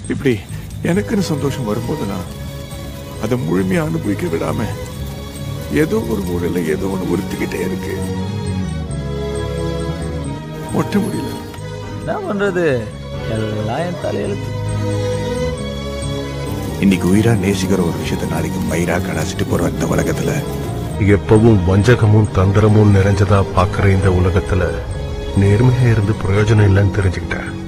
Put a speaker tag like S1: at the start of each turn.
S1: இப்படி எனக்குன்னு சந்தோஷம் வரும்போது நான் அதை முழுமையா அனுபவிக்க விடாம ஏதோ ஒரு மூலையில ஏதோ ஒண்ணு உறுத்திக்கிட்டே இருக்கு. ஒட்ட முடியல.
S2: என்ன பண்றது, எல்லாம் என் தலையெழுத்து.
S1: இன்னைக்கு உயிரா நேசிக்கிற ஒரு விஷயத்த நாளைக்கு மயிரா கடாசிட்டு போற இந்த உலகத்துல
S3: எப்பவும் வஞ்சகமும் தந்திரமும் நிறைஞ்சதா பாக்குற இந்த உலகத்துல நேர்மையா இருந்து பிரயோஜனம் இல்லைன்னு தெரிஞ்சுக்கிட்டேன்.